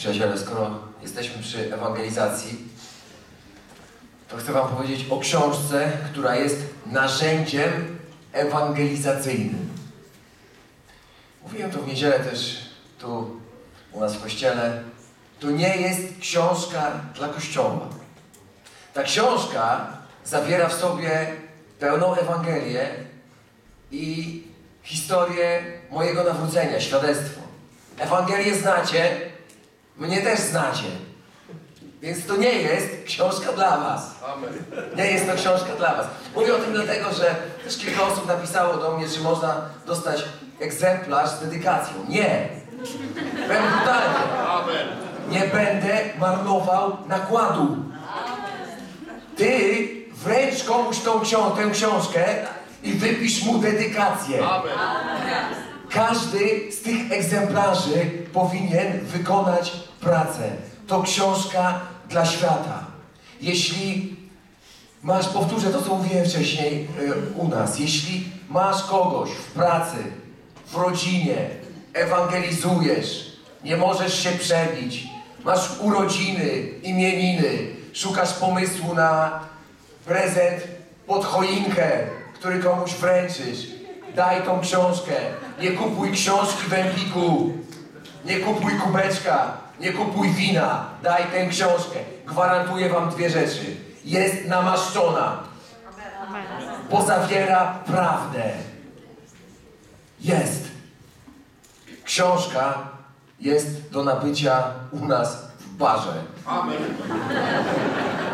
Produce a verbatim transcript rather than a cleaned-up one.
Przyjaciele, skoro jesteśmy przy ewangelizacji, to chcę wam powiedzieć o książce, która jest narzędziem ewangelizacyjnym. Mówiłem to w niedzielę też tu u nas w kościele. To nie jest książka dla Kościoła. Ta książka zawiera w sobie pełną Ewangelię i historię mojego nawrócenia, świadectwo. Ewangelię znacie, mnie też znacie. Więc to nie jest książka dla was. Nie jest to książka dla was. Mówię o tym dlatego, że też kilka osób napisało do mnie, czy można dostać egzemplarz z dedykacją. Nie. Będę brutalny. Nie będę marnował nakładu. Ty wręcz komuś tą ksią tę książkę i wypisz mu dedykację. Każdy z tych egzemplarzy powinien wykonać pracę. To książka dla świata. Jeśli masz, powtórzę to, co mówiłem wcześniej y, u nas, jeśli masz kogoś w pracy, w rodzinie, ewangelizujesz, nie możesz się przebić, masz urodziny, imieniny, szukasz pomysłu na prezent pod choinkę, który komuś wręczysz, daj tą książkę. Nie kupuj książki w Empiku, nie kupuj kubeczka, nie kupuj wina, daj tę książkę. Gwarantuję wam dwie rzeczy. Jest namaszczona, bo zawiera prawdę. Jest. Książka jest do nabycia u nas w barze. Amen.